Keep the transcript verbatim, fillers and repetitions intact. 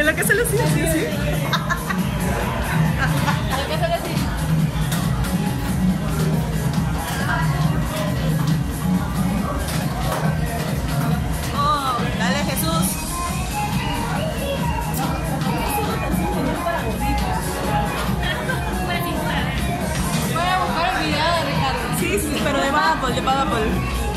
lo que se lo hacía así, así. ¿Lo que se lo hacía? Oh, dale Jesús. Voy a buscar el video de Ricardo. Sí, sí, pero de Apple, de Apple.